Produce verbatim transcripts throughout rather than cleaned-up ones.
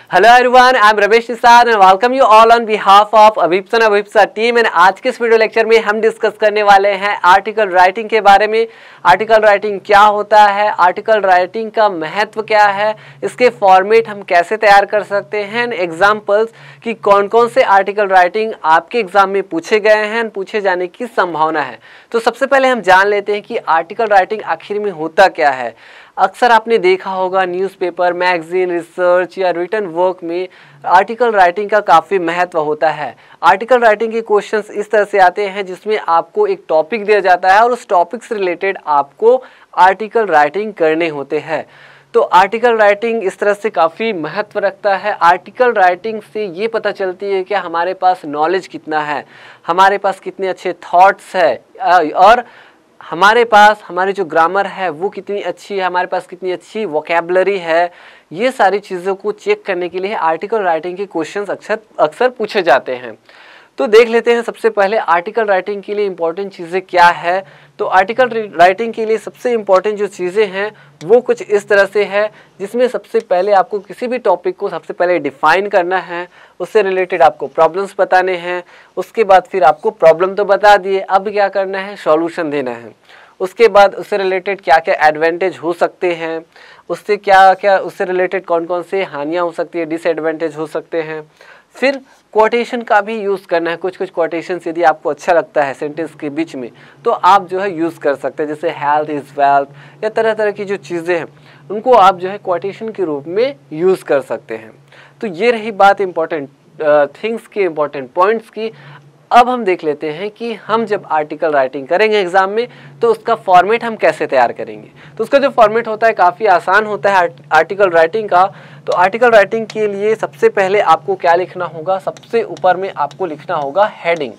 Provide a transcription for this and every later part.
Hello everyone, I am Ramesh Nisar and welcome you all on behalf of Abhipsa Abhipsa team। and आज के इस video lecture में हम discuss करने वाले हैं आर्टिकल राइटिंग के बारे में। आर्टिकल राइटिंग क्या होता है, आर्टिकल राइटिंग का महत्व क्या है, इसके फॉर्मेट हम कैसे तैयार कर सकते हैं, एग्जाम्पल्स कि कौन कौन से आर्टिकल राइटिंग आपके एग्जाम में पूछे गए हैं, पूछे जाने की संभावना है। तो सबसे पहले हम जान लेते हैं कि आर्टिकल राइटिंग आखिर में होता क्या है। अक्सर आपने देखा होगा न्यूज़पेपर, मैगजीन, रिसर्च या रिटन वर्क में आर्टिकल राइटिंग का काफ़ी महत्व होता है। आर्टिकल राइटिंग के क्वेश्चंस इस तरह से आते हैं जिसमें आपको एक टॉपिक दिया जाता है और उस टॉपिक से रिलेटेड आपको आर्टिकल राइटिंग करने होते हैं। तो आर्टिकल राइटिंग इस तरह से काफ़ी महत्व रखता है। आर्टिकल राइटिंग से ये पता चलती है कि हमारे पास नॉलेज कितना है, हमारे पास कितने अच्छे थॉट्स है और हमारे पास हमारी जो ग्रामर है वो कितनी अच्छी है, हमारे पास कितनी अच्छी वोकैबुलरी है। ये सारी चीज़ों को चेक करने के लिए आर्टिकल राइटिंग के क्वेश्चंस अक्सर अक्सर पूछे जाते हैं। तो देख लेते हैं सबसे पहले आर्टिकल राइटिंग के लिए इम्पॉर्टेंट चीज़ें क्या है। तो आर्टिकल राइटिंग के लिए सबसे इम्पॉर्टेंट जो चीज़ें हैं वो कुछ इस तरह से है, जिसमें सबसे पहले आपको किसी भी टॉपिक को सबसे पहले डिफाइन करना है, उससे रिलेटेड आपको प्रॉब्लम्स बताने हैं। उसके बाद फिर आपको प्रॉब्लम तो बता दिए, अब क्या करना है, सॉल्यूशन देना है। उसके बाद उससे रिलेटेड क्या क्या एडवांटेज हो सकते हैं, उससे क्या क्या उससे रिलेटेड कौन कौन से हानियाँ हो सकती है, डिसएडवांटेज हो सकते हैं। फिर कोटेशन का भी यूज़ करना है। कुछ कुछ कोटेशंस यदि आपको अच्छा लगता है सेंटेंस के बीच में तो आप जो है यूज़ कर सकते हैं, जैसे हेल्थ इज़ वेल्थ या तरह तरह की जो चीज़ें हैं उनको आप जो है कोटेशन के रूप में यूज़ कर सकते हैं। तो ये रही बात इम्पॉर्टेंट थिंग्स की, इम्पॉर्टेंट पॉइंट्स की। अब हम देख लेते हैं कि हम जब आर्टिकल राइटिंग करेंगे एग्जाम में तो उसका फॉर्मेट हम कैसे तैयार करेंगे। तो उसका जो फॉर्मेट होता है काफ़ी आसान होता है आर्टिकल राइटिंग का। तो आर्टिकल राइटिंग के लिए सबसे पहले आपको क्या लिखना होगा, सबसे ऊपर में आपको लिखना होगा हेडिंग।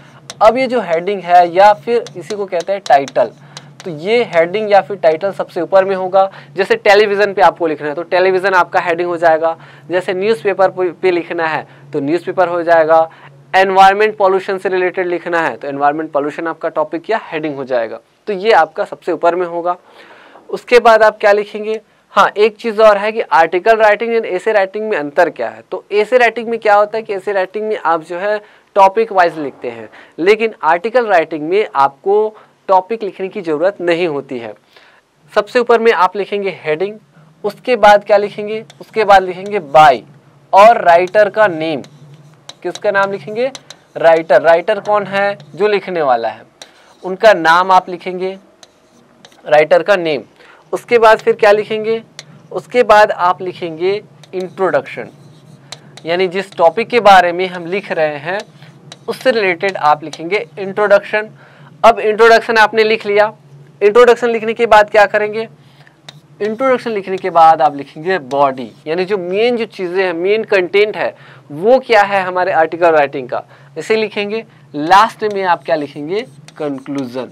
अब ये जो हेडिंग है या फिर इसी को कहते हैं टाइटल, तो ये हेडिंग या फिर टाइटल सबसे ऊपर में होगा। जैसे टेलीविज़न पे आपको लिखना है तो टेलीविज़न आपका हेडिंग हो जाएगा। जैसे न्यूज़पेपर पे लिखना है तो न्यूज़पेपर हो जाएगा। एनवायरनमेंट पॉल्यूशन से रिलेटेड लिखना है तो एनवायरनमेंट पॉल्यूशन आपका टॉपिक या हेडिंग हो जाएगा। तो ये आपका सबसे ऊपर में होगा। उसके बाद आप क्या लिखेंगे, हाँ एक चीज़ और है कि article writing and essay writing में अंतर क्या है। तो एसे राइटिंग में क्या होता है कि एसे राइटिंग में आप जो है टॉपिक वाइज लिखते हैं, लेकिन आर्टिकल राइटिंग में आपको टॉपिक लिखने की ज़रूरत नहीं होती है। सबसे ऊपर में आप लिखेंगे हेडिंग, उसके बाद क्या लिखेंगे, उसके बाद लिखेंगे बाय और राइटर का नेम। किसका नाम लिखेंगे, राइटर। राइटर कौन है, जो लिखने वाला है, उनका नाम आप लिखेंगे, राइटर का नेम। उसके बाद फिर क्या लिखेंगे, उसके बाद आप लिखेंगे इंट्रोडक्शन, यानी जिस टॉपिक के बारे में हम लिख रहे हैं उससे रिलेटेड आप लिखेंगे इंट्रोडक्शन। अब इंट्रोडक्शन आपने लिख लिया। इंट्रोडक्शन लिखने के बाद क्या करेंगे, इंट्रोडक्शन लिखने के बाद आप लिखेंगे बॉडी, यानी जो मेन जो चीज़ें हैं, मेन कंटेंट है वो क्या है हमारे आर्टिकल राइटिंग का, इसे लिखेंगे। लास्ट में आप क्या लिखेंगे, कंक्लूजन।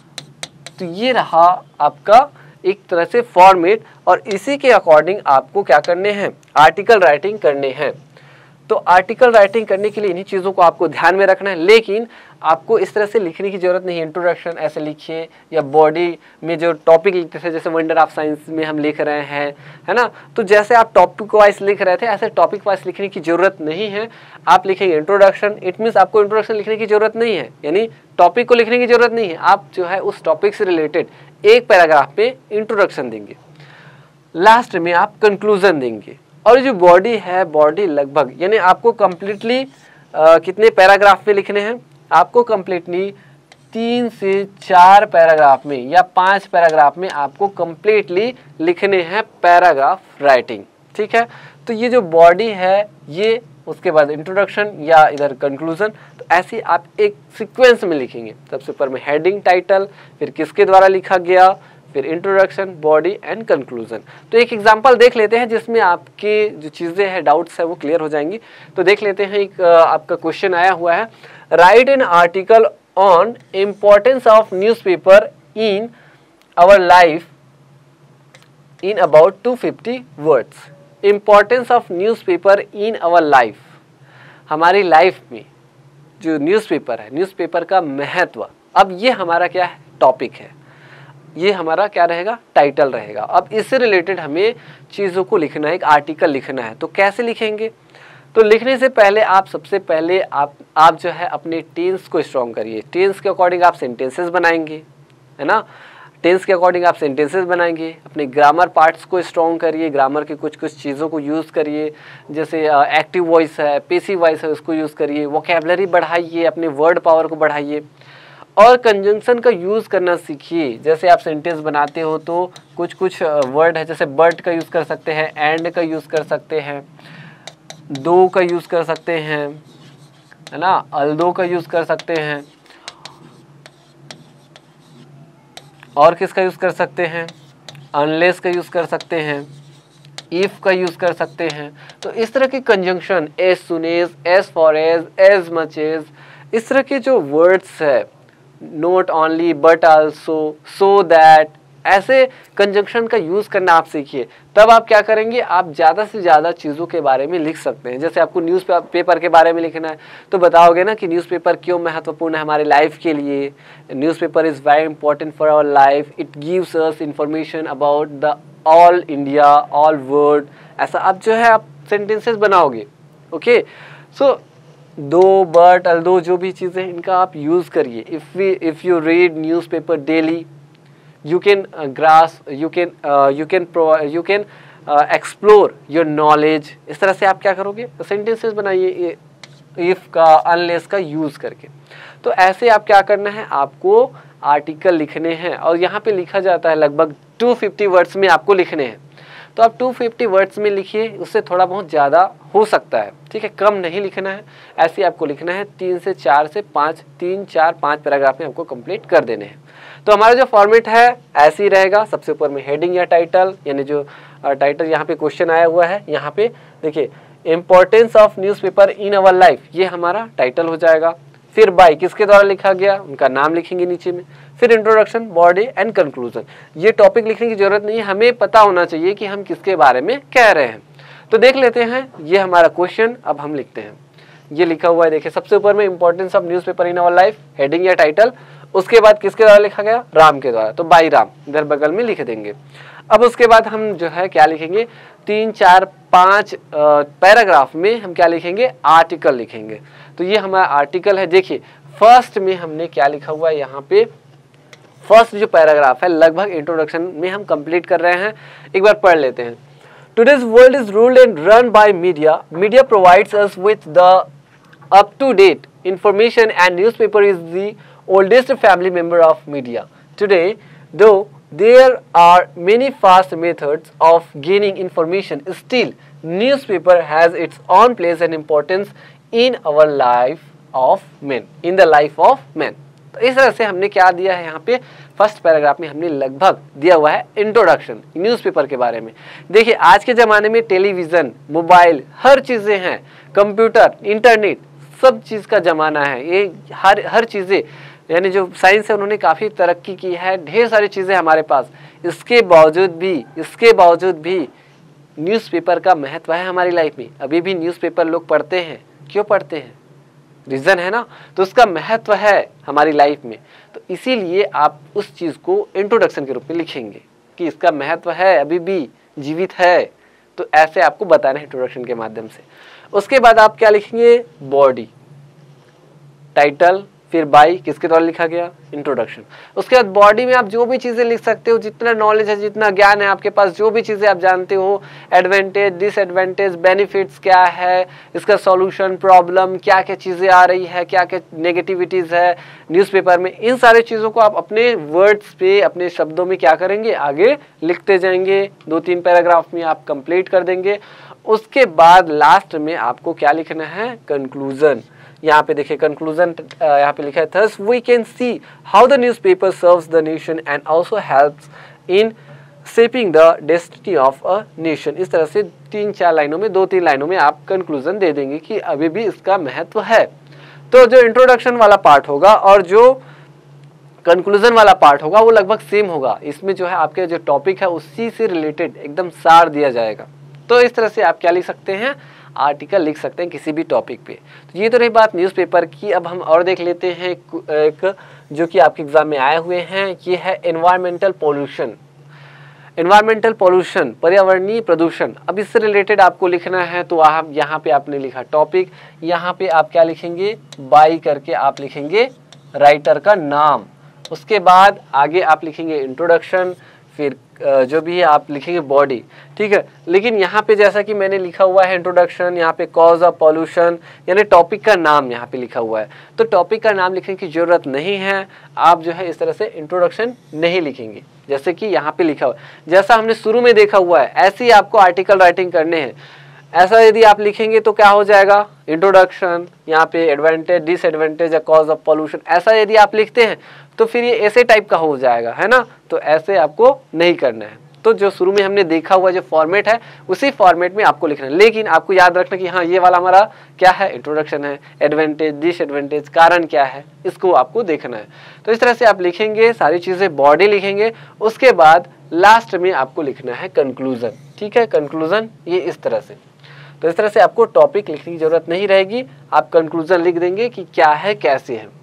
तो ये रहा आपका एक तरह से फॉर्मेट और इसी के अकॉर्डिंग आपको क्या करने हैं, आर्टिकल राइटिंग करने हैं। तो आर्टिकल राइटिंग करने के लिए इन्हीं चीज़ों को आपको ध्यान में रखना है, लेकिन आपको इस तरह से लिखने की ज़रूरत नहीं है। इंट्रोडक्शन ऐसे लिखिए या बॉडी में जो टॉपिक लिखते थे, जैसे वंडर ऑफ साइंस में हम लिख रहे हैं, है ना, तो जैसे आप टॉपिक वाइज लिख रहे थे ऐसे टॉपिक वाइज लिखने की ज़रूरत नहीं है। आप लिखेंगे इंट्रोडक्शन, इट मीन्स आपको इंट्रोडक्शन लिखने की ज़रूरत नहीं है, यानी टॉपिक को लिखने की ज़रूरत नहीं है। आप जो है उस टॉपिक से रिलेटेड एक पैराग्राफ में इंट्रोडक्शन देंगे, लास्ट में आप कंक्लूजन देंगे। और जो बॉडी है, बॉडी लगभग यानी आपको कंप्लीटली कितने पैराग्राफ में लिखने हैं, आपको कंप्लीटली तीन से चार पैराग्राफ में या पांच पैराग्राफ में आपको कंप्लीटली लिखने हैं पैराग्राफ राइटिंग, ठीक है। तो ये जो बॉडी है ये, उसके बाद इंट्रोडक्शन या इधर कंक्लूजन, तो ऐसे आप एक सीक्वेंस में लिखेंगे। सबसे ऊपर में हेडिंग, टाइटल, फिर किसके द्वारा लिखा गया, फिर इंट्रोडक्शन, बॉडी एंड कंक्लूजन। तो एक एग्जांपल देख लेते हैं जिसमें आपके जो चीज़ें हैं, डाउट्स है वो क्लियर हो जाएंगी। तो देख लेते हैं, एक आपका क्वेश्चन आया हुआ है, write an article on importance of newspaper in our life in about two fifty words. Importance of newspaper in our life, हमारी लाइफ में जो न्यूज़पेपर है, न्यूज़पेपर का महत्व। अब ये हमारा क्या है, टॉपिक है। ये हमारा क्या रहेगा, टाइटल रहेगा। अब इससे रिलेटेड हमें चीज़ों को लिखना है, एक आर्टिकल लिखना है। तो कैसे लिखेंगे, तो लिखने से पहले आप सबसे पहले आप आप जो है अपने टेंस को स्ट्रॉन्ग करिए। टेंस के अकॉर्डिंग आप सेंटेंसेस बनाएंगे, है ना। टेंस के अकॉर्डिंग आप सेंटेंसेस बनाएंगे। अपने ग्रामर पार्ट्स को स्ट्रॉन्ग करिए, ग्रामर की कुछ कुछ चीज़ों को यूज़ करिए, जैसे एक्टिव वॉइस है, पेसिव वॉइस है, उसको यूज़ करिए। वोकैबुलरी बढ़ाइए, अपने वर्ड पावर को बढ़ाइए और कंजंक्शन का यूज़ करना सीखिए। जैसे आप सेंटेंस बनाते हो तो कुछ कुछ वर्ड है, जैसे बट का यूज़ कर सकते हैं, एंड का यूज़ कर सकते हैं, दो का यूज़ कर सकते हैं, है ना, अल्दो का यूज़ कर सकते हैं, और किसका यूज़ कर सकते हैं, अनलेस का यूज़ कर सकते हैं, इफ़ का यूज़ कर सकते हैं। तो इस तरह के conjunction, as soon as, as for as, as much as, इस तरह के जो वर्ड्स है, not only but also, so that, ऐसे कंजंक्शन का यूज़ करना आप सीखिए। तब आप क्या करेंगे, आप ज़्यादा से ज़्यादा चीज़ों के बारे में लिख सकते हैं। जैसे आपको न्यूज़ पेपर के बारे में लिखना है तो बताओगे ना कि न्यूज़पेपर क्यों महत्वपूर्ण है हमारे लाइफ के लिए। Newspaper is very important for our life, it gives us information about the all India, all world. ऐसा आप जो है आप सेंटेंसेस बनाओगे। ओके, सो दो, बट, अल्दो, जो भी चीज़ें इनका आप यूज़ करिए। If we if you read newspaper daily, you can uh, grasp, you can uh, you can pro you can uh, explore your knowledge। इस तरह से आप क्या करोगे, सेंटेंसेस बनाइए इफ का, अनलेस का यूज़ करके। तो ऐसे आप क्या करना है, आपको आर्टिकल लिखने हैं और यहाँ पे लिखा जाता है लगभग दो सौ पचास वर्ड्स में आपको लिखने हैं। तो आप दो सौ पचास वर्ड्स में लिखिए, उससे थोड़ा बहुत ज़्यादा हो सकता है, ठीक है, कम नहीं लिखना है। ऐसे आपको लिखना है, तीन से चार से पाँच, तीन चार पाँच पैराग्राफ में आपको कंप्लीट कर देने हैं। तो हमारा जो फॉर्मेट है ऐसे ही रहेगा। सबसे ऊपर में हेडिंग या टाइटल, यानी जो टाइटल यहाँ पे क्वेश्चन आया हुआ है, यहाँ पे देखिए importance of newspaper in our life, ये हमारा टाइटल हो जाएगा। फिर बाय, किसके द्वारा लिखा गया, उनका नाम लिखेंगे नीचे में। फिर इंट्रोडक्शन, बॉडी एंड कंक्लूजन। ये टॉपिक लिखने की जरूरत नहीं है, हमें पता होना चाहिए कि हम किसके बारे में कह रहे हैं। तो देख लेते हैं, ये हमारा क्वेश्चन अब हम लिखते हैं। ये लिखा हुआ है, देखिए सबसे ऊपर में importance of newspaper in our life, heading या टाइटल। उसके बाद किसके द्वारा लिखा गया, राम के द्वारा, तो बाई राम इधर बगल में लिख देंगे। अब उसके बाद हम जो है क्या लिखेंगे, तीन चार पाँच पैराग्राफ में हम क्या लिखेंगे, आर्टिकल लिखेंगे। तो ये हमारा आर्टिकल है। देखिए फर्स्ट में हमने क्या लिखा हुआ है, यहाँ पे फर्स्ट जो पैराग्राफ है लगभग इंट्रोडक्शन में हम कंप्लीट कर रहे हैं। एक बार पढ़ लेते हैं। Today's world is ruled and run by media. Media provides us with the up to date information and newspaper is the oldest family member of media. Today, though there are many fast methods of gaining information, still newspaper has its own place and importance in our life of men, in the life of men. तो इस तरह से हमने क्या दिया है, यहाँ पे फर्स्ट पैराग्राफ में हमने लगभग दिया हुआ है इंट्रोडक्शन न्यूज़पेपर के बारे में। देखिए आज के ज़माने में टेलीविज़न, मोबाइल, हर चीज़ें हैं, कंप्यूटर, इंटरनेट, सब चीज़ का ज़माना है। ये हर हर चीज़ें, यानी जो साइंस है उन्होंने काफ़ी तरक्की की है, ढेर सारी चीज़ें हमारे पास। इसके बावजूद भी इसके बावजूद भी न्यूज़पेपर का महत्व है हमारी लाइफ में। अभी भी न्यूज़पेपर लोग पढ़ते हैं। क्यों पढ़ते हैं, रीज़न है ना, तो उसका महत्व है हमारी लाइफ में। तो इसीलिए आप उस चीज़ को इंट्रोडक्शन के रूप में लिखेंगे कि इसका महत्व है, अभी भी जीवित है। तो ऐसे आपको बताना है इंट्रोडक्शन के माध्यम से। उसके बाद आप क्या लिखेंगे, बॉडी, टाइटल, फिर बाई, किसके द्वारा लिखा गया, इंट्रोडक्शन। उसके बाद बॉडी में आप जो भी चीज़ें लिख सकते हो, जितना नॉलेज है, जितना ज्ञान है आपके पास, जो भी चीज़ें आप जानते हो, एडवांटेज, डिसएडवांटेज, बेनिफिट्स क्या है, इसका सॉल्यूशन, प्रॉब्लम, क्या क्या चीज़ें आ रही है, क्या क्या नेगेटिविटीज़ है न्यूज़पेपर में, इन सारे चीज़ों को आप अपने वर्ड्स पे, अपने शब्दों में क्या करेंगे, आगे लिखते जाएंगे। दो तीन पैराग्राफ में आप कंप्लीट कर देंगे। उसके बाद लास्ट में आपको क्या लिखना है, कंक्लूजन। यहाँ पे देखिए कंक्लूजन यहाँ पे लिखा है, thus we can see how the newspaper serves the nation and also helps in shaping the destiny of a nation। इस तरह से तीन चार लाइनों में, दो तीन लाइनों में आप कंक्लूजन दे देंगे कि अभी भी इसका महत्व है। तो जो इंट्रोडक्शन वाला पार्ट होगा और जो कंक्लूजन वाला पार्ट होगा वो लगभग सेम होगा। इसमें जो है आपके जो टॉपिक है उसी से रिलेटेड एकदम सार दिया जाएगा। तो इस तरह से आप क्या लिख सकते हैं, आर्टिकल लिख सकते हैं किसी भी टॉपिक पे। तो ये तो रही बात न्यूज़पेपर की। अब हम और देख लेते हैं एक जो कि आपके एग्जाम में आए हुए हैं, ये है एनवायरमेंटल पॉल्यूशन। एनवायरमेंटल पॉल्यूशन, पर्यावरणीय प्रदूषण। अब इससे रिलेटेड आपको लिखना है, तो आप यहाँ पे आपने लिखा टॉपिक, यहाँ पे आप क्या लिखेंगे, बाई करके आप लिखेंगे राइटर का नाम। उसके बाद आगे आप लिखेंगे इंट्रोडक्शन, फिर जो भी है आप लिखेंगे बॉडी, ठीक है। लेकिन यहाँ पे जैसा कि मैंने लिखा हुआ है इंट्रोडक्शन, यहाँ पे कॉज ऑफ पॉल्यूशन, यानी टॉपिक का नाम यहाँ पे लिखा हुआ है, तो टॉपिक का नाम लिखने की जरूरत नहीं है। आप जो है इस तरह से इंट्रोडक्शन नहीं लिखेंगे जैसे कि यहाँ पे लिखा हुआ है, जैसा हमने शुरू में देखा हुआ है ऐसे ही आपको आर्टिकल राइटिंग करने हैं। ऐसा यदि आप लिखेंगे तो क्या हो जाएगा, इंट्रोडक्शन, यहाँ पे एडवांटेज, डिसएडवांटेज या कॉज ऑफ पॉल्यूशन, ऐसा यदि आप लिखते हैं तो फिर ये ऐसे टाइप का हो जाएगा, है ना। तो ऐसे आपको नहीं करना है। तो जो शुरू में हमने देखा हुआ जो फॉर्मेट है उसी फॉर्मेट में आपको लिखना है। लेकिन आपको याद रखना कि हाँ ये वाला हमारा क्या है, इंट्रोडक्शन है, एडवांटेज, डिसएडवांटेज, कारण क्या है, इसको आपको देखना है। तो इस तरह से आप लिखेंगे सारी चीज़ें, बॉडी लिखेंगे, उसके बाद लास्ट में आपको लिखना है कंक्लूजन, ठीक है। कंक्लूजन ये इस तरह से, तो इस तरह से आपको टॉपिक लिखने की जरूरत नहीं रहेगी, आप कंक्लूजन लिख देंगे कि क्या है, कैसे है।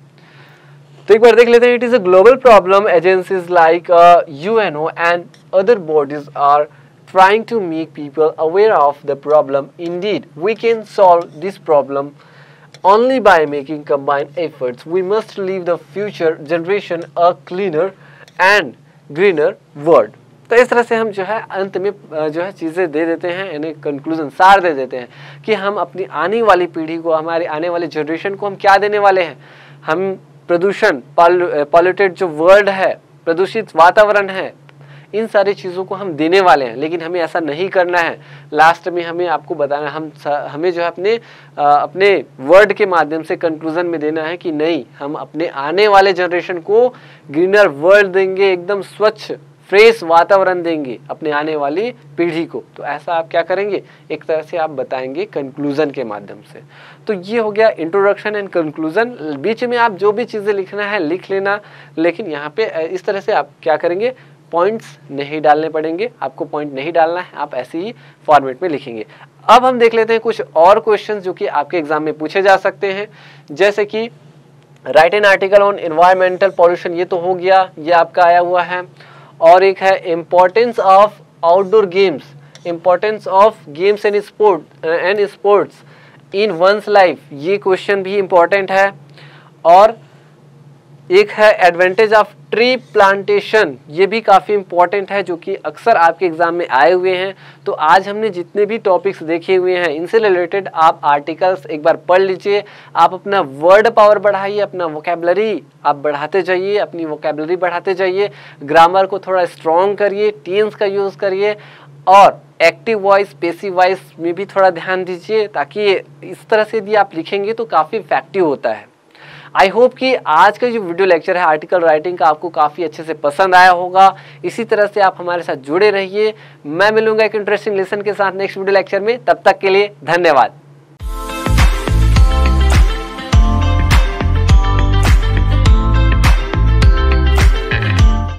तो एक बार देख लेते हैं। It is a global problem, agencies like UNO and other bodies are trying to make people aware of the problem. Indeed, we can solve this problem only by making combined efforts. We must leave the future generation a cleaner and greener world. तो इस तरह से हम जो है अंत में जो है चीज़ें दे देते हैं, यानी कंक्लूजन, सार दे देते हैं कि हम अपनी आने वाली पीढ़ी को, हमारे आने वाले जनरेशन को हम क्या देने वाले हैं। हम प्रदूषण, पॉल्यूटेड जो वर्ल्ड है, प्रदूषित वातावरण है, इन सारी चीज़ों को हम देने वाले हैं। लेकिन हमें ऐसा नहीं करना है। लास्ट में हमें आपको बताना, हम हमें जो है अपने अपने वर्ड के माध्यम से कंक्लूजन में देना है कि नहीं, हम अपने आने वाले जनरेशन को ग्रीनर वर्ल्ड देंगे, एकदम स्वच्छ फ्रेश वातावरण देंगे अपने आने वाली पीढ़ी को। तो ऐसा आप क्या करेंगे, एक तरह से आप बताएंगे कंक्लूजन के माध्यम से। तो ये हो गया इंट्रोडक्शन एंड कंक्लूजन। बीच में आप जो भी चीज़ें लिखना है लिख लेना, लेकिन यहाँ पे इस तरह से आप क्या करेंगे, पॉइंट्स नहीं डालने पड़ेंगे, आपको पॉइंट नहीं डालना है, आप ऐसे ही फॉर्मेट में लिखेंगे। अब हम देख लेते हैं कुछ और क्वेश्चंस जो कि आपके एग्जाम में पूछे जा सकते हैं, जैसे कि write an article on environmental pollution, ये तो हो गया, ये आपका आया हुआ है। और एक है importance of outdoor games, importance of games and sport and sports in one's life, ये क्वेश्चन भी इम्पोर्टेंट है। और एक है एडवांटेज ऑफ ट्री प्लांटेशन, ये भी काफ़ी इंपॉर्टेंट है, जो कि अक्सर आपके एग्जाम में आए हुए हैं। तो आज हमने जितने भी टॉपिक्स देखे हुए हैं इनसे रिलेटेड आप आर्टिकल्स एक बार पढ़ लीजिए, आप अपना वर्ड पावर बढ़ाइए, अपना वोकेबलरी आप बढ़ाते जाइए, अपनी वोकेबलरी बढ़ाते जाइए, ग्रामर को थोड़ा स्ट्रॉन्ग करिए, टेंस का यूज़ करिए, और एक्टिव वॉइस, पैसिव वॉइस में भी थोड़ा ध्यान दीजिए, ताकि इस तरह से भी आप लिखेंगे तो काफ़ी इफेक्टिव होता है। आई होप कि आज का जो वीडियो लेक्चर है आर्टिकल राइटिंग का आपको काफ़ी अच्छे से पसंद आया होगा। इसी तरह से आप हमारे साथ जुड़े रहिए। मैं मिलूंगा एक इंटरेस्टिंग लेसन के साथ नेक्स्ट वीडियो लेक्चर में। तब तक के लिए धन्यवाद।